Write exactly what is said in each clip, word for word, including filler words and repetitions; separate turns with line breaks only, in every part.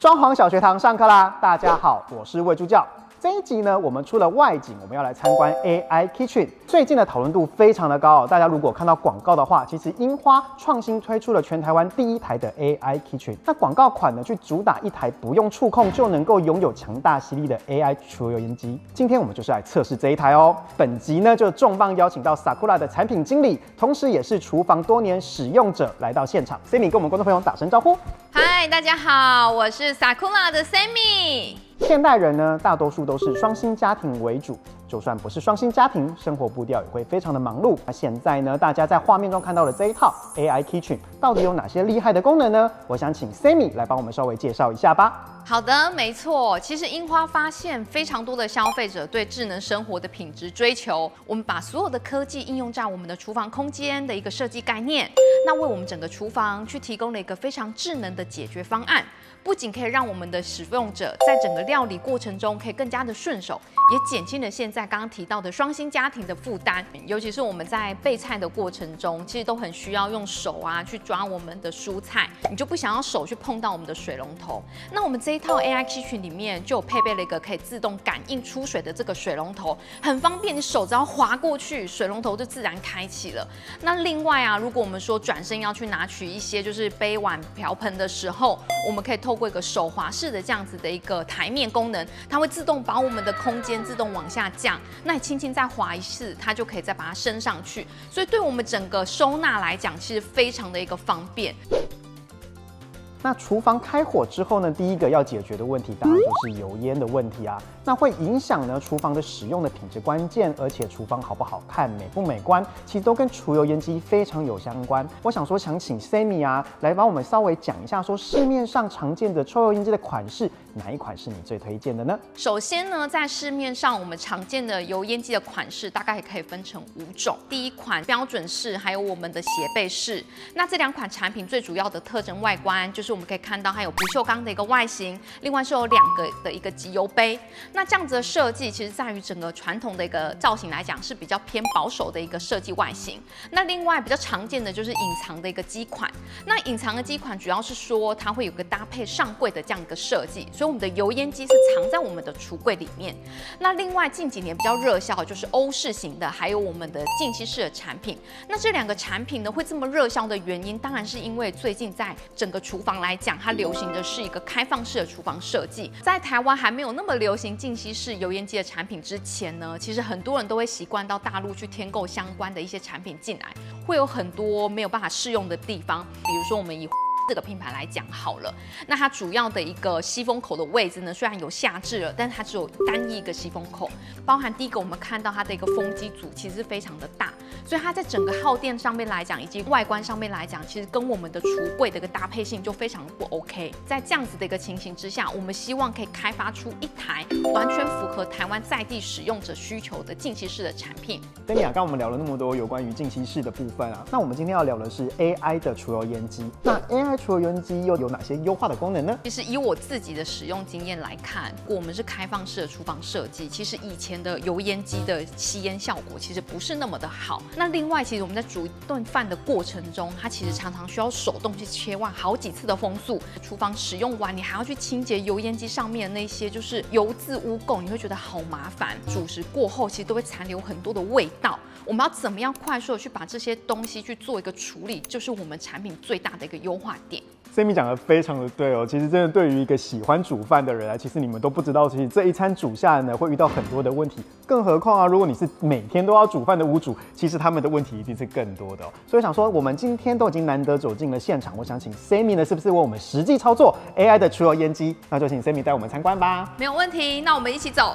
装潢小学堂上课啦！大家好，我是魏助教。这一集呢，我们除了外景，我们要来参观 A I Kitchen。最近的讨论度非常的高，大家如果看到广告的话，其实樱花创新推出了全台湾第一台的 A I Kitchen。那广告款呢，去主打一台不用触控就能够拥有强大吸力的 A I 除油烟机。今天我们就是来测试这一台哦。本集呢，就重磅邀请到 Sakura 的产品经理，同时也是厨房多年使用者来到现场。Sammy 跟我们观众朋友打声招呼。
嗨，大家好，我是 Sakura 的 Sammy。
现代人呢，大多数都是双薪家庭为主，就算不是双薪家庭，生活步调也会非常的忙碌。那现在呢，大家在画面中看到的这一套 A I Kitchen 到底有哪些厉害的功能呢？我想请 Sammy 来帮我们稍微介绍一下吧。
好的，没错。其实樱花发现非常多的消费者对智能生活的品质追求，我们把所有的科技应用在我们的厨房空间的一个设计概念，那为我们整个厨房去提供了一个非常智能的解决方案。不仅可以让我们的使用者在整个料理过程中可以更加的顺手，也减轻了现在刚刚提到的双薪家庭的负担。尤其是我们在备菜的过程中，其实都很需要用手啊去抓我们的蔬菜，你就不想要手去碰到我们的水龙头。那我们这一套 A I Kitchen 里面就有配备了一个可以自动感应出水的这个水龙头，很方便，你手只要滑过去，水龙头就自然开启了。那另外啊，如果我们说转身要去拿取一些就是杯碗瓢盆的时候，我们可以透过一个手滑式的这样子的一个台面功能，它会自动把我们的空间自动往下降。那你轻轻再滑一次，它就可以再把它升上去。所以对我们整个收纳来讲，其实非常的一个方便。
那厨房开火之后呢，第一个要解决的问题当然就是油烟的问题啊。那会影响呢厨房的使用的品质关键，而且厨房好不好看、美不美观，其实都跟除油烟机非常有相关。我想说，想请 Sammy 啊来帮我们稍微讲一下，说市面上常见的抽油烟机的款式，哪一款是你最推荐的呢？
首先呢，在市面上我们常见的油烟机的款式，大概可以分成五种。第一款标准式，还有我们的斜背式。那这两款产品最主要的特征外观，就是我们可以看到它有不锈钢的一个外形，另外是有两个的一个集油杯。那这样子的设计，其实在于整个传统的一个造型来讲，是比较偏保守的一个设计外形。那另外比较常见的就是隐藏的一个机款。那隐藏的机款主要是说它会有个搭配上柜的这样一个设计，所以我们的油烟机是藏在我们的橱柜里面。那另外近几年比较热销的就是欧式型的，还有我们的静息式的产品。那这两个产品呢会这么热销的原因，当然是因为最近在整个厨房来讲，它流行的是一个开放式的厨房设计。在台湾还没有那么流行静息式油烟机的产品之前呢，其实很多人都会习惯到大陆去添购相关的一些产品进来，会有很多没有办法适用的地方，比如说我们以这个品牌来讲好了，那它主要的一个吸风口的位置呢，虽然有下置了，但是它只有单一一个吸风口，包含第一个我们看到它的一个风机组其实非常的大，所以它在整个耗电上面来讲，以及外观上面来讲，其实跟我们的橱柜的一个搭配性就非常不 OK。在这样子的一个情形之下，我们希望可以开发出一台完全符合台湾在地使用者需求的静息式的产品。
跟你啊，刚刚我们聊了那么多有关于静息式的部分啊，那我们今天要聊的是 A I 的除油烟机。那 A I 除油烟机又有哪些优化的功能呢？
其实以我自己的使用经验来看，我们是开放式的厨房设计，其实以前的油烟机的吸烟效果其实不是那么的好。那另外，其实我们在煮一顿饭的过程中，它其实常常需要手动去切换好几次的风速。厨房使用完，你还要去清洁油烟机上面的那些就是油渍污垢，你会觉得好麻烦。煮食过后，其实都会残留很多的味道。我们要怎么样快速的去把这些东西去做一个处理，就是我们产品最大的一个优化点。
Sammy 讲的非常的对哦，其实真的对于一个喜欢煮饭的人啊，其实你们都不知道，其实这一餐煮下来呢，会遇到很多的问题。更何况啊，如果你是每天都要煮饭的屋主，其实他们的问题一定是更多的哦。所以想说，我们今天都已经难得走进了现场，我想请 Sammy 呢，是不是为我们实际操作 A I 的除油烟机？那就请 Sammy 带我们参观吧。
没有问题，那我们一起走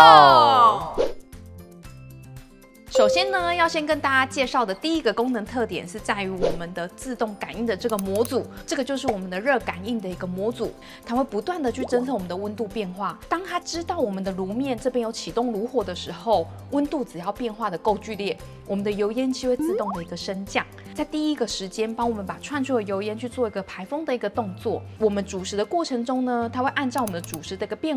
，Go！首先呢，要先跟大家介绍的第一个功能特点是在于我们的自动感应的这个模组，这个就是我们的热感应的一个模组，它会不断的去侦测我们的温度变化。当它知道我们的炉面这边有启动炉火的时候，温度只要变化的够剧烈，我们的油烟机会自动的一个升降，在第一个时间帮我们把窜出的油烟去做一个排风的一个动作。我们煮食的过程中呢，它会按照我们的煮食的一个变化，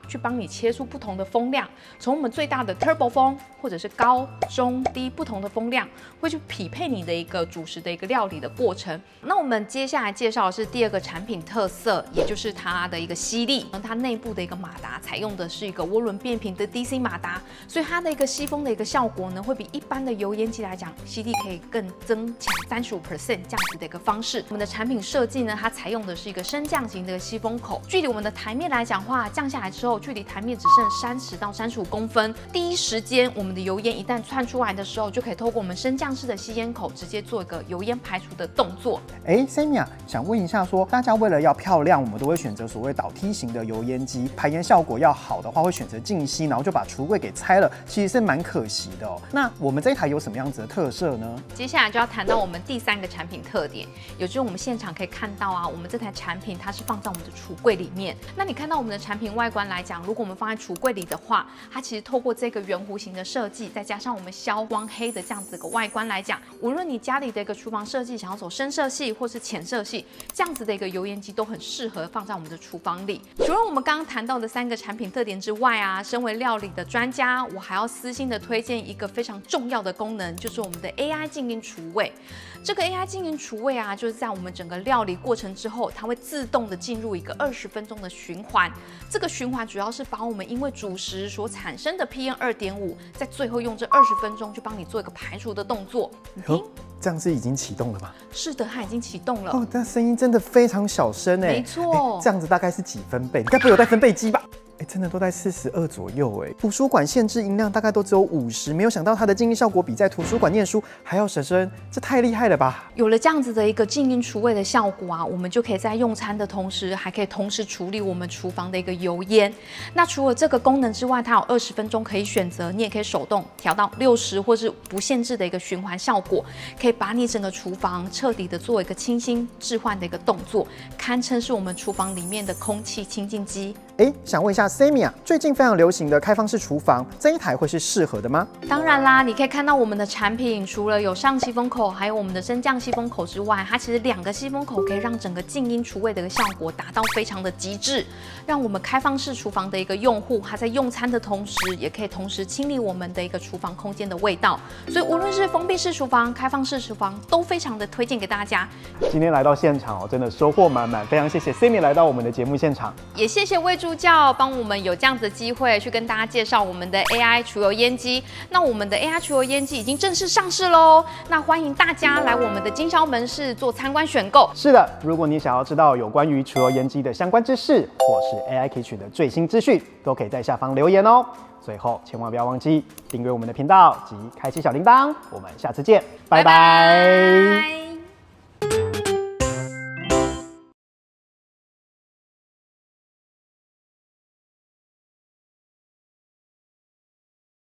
去帮你切出不同的风量，从我们最大的 Turbo 风，或者是高、中、低不同的风量，会去匹配你的一个主食的一个料理的过程。那我们接下来介绍的是第二个产品特色，也就是它的一个吸力。它内部的一个马达采用的是一个涡轮变频的 D C 马达，所以它的一个吸风的一个效果呢，会比一般的油烟机来讲，吸力可以更增强三十五 percent 这样子的一个方式。我们的产品设计呢，它采用的是一个升降型的吸风口，距离我们的台面来讲话，降下来之后，距离台面只剩三十到三十五公分。第一时间，我们的油烟一旦窜出来的时候，就可以透过我们升降式的吸烟口，直接做一个油烟排除的动作。
哎 ，Sammy 啊，想问一下说，大家为了要漂亮，我们都会选择所谓导梯型的油烟机，排烟效果要好的话，会选择进吸，然后就把橱柜给拆了，其实是蛮可惜的哦。那我们这一台有什么样子的特色呢？
接下来就要谈到我们第三个产品特点，也就是我们现场可以看到啊，我们这台产品它是放在我们的橱柜里面。那你看到我们的产品外观来讲，如果我们放在橱柜里的话，它其实透过这个圆弧形的设计，再加上我们消光黑的这样子的一个外观来讲，无论你家里的一个厨房设计想要走深色系或是浅色系，这样子的一个油烟机都很适合放在我们的厨房里。除了我们刚刚谈到的三个产品特点之外啊，身为料理的专家，我还要私心的推荐一个非常重要的功能，就是我们的 A I 静音除味。这个 A I 静音除味啊，就是在我们整个料理过程之后，它会自动的进入一个二十分钟的循环。这个循环主要是把我们因为主食所产生的 P M 二点五，在最后用这二十分钟去帮你做一个排除的动作。
哦，这样是已经启动了吗？
是的，它已经启动了。
哦，但声音真的非常小声哎。
没错，
这样子大概是几分贝？你该不会有带分贝机吧？哎，真的都在四十二左右哎。图书馆限制音量大概都只有五十，没有想到它的静音效果比在图书馆念书还要省声，这太厉害了吧！
有了这样子的一个静音除味的效果啊，我们就可以在用餐的同时，还可以同时处理我们厨房的一个油烟。那除了这个功能之外，它有二十分钟可以选择，你也可以手动调到六十或是不限制的一个循环效果，可以把你整个厨房彻底的做一个清新置换的一个动作，堪称是我们厨房里面的空气清净机。
哎，想问一下 Sammy 啊，最近非常流行的开放式厨房，这一台会是适合的吗？
当然啦，你可以看到我们的产品，除了有上吸风口，还有我们的升降吸风口之外，它其实两个吸风口可以让整个静音除味的一个效果达到非常的极致，让我们开放式厨房的一个用户，他在用餐的同时，也可以同时清理我们的一个厨房空间的味道。所以无论是封闭式厨房、开放式厨房，都非常的推荐给大家。
今天来到现场哦，真的收获满满，非常谢谢 Sammy 来到我们的节目现场，
也谢谢魏助教帮我们有这样子的机会去跟大家介绍我们的 A I 除油烟机。那我们的 A I 除油烟机已经正式上市喽，那欢迎大家来我们的经销门市做参观选购。
是的，如果你想要知道有关于除油烟机的相关知识，或是 A I Kitchen 的最新资讯，都可以在下方留言哦。最后，千万不要忘记订阅我们的频道及开启小铃铛。我们下次见，拜拜。拜拜。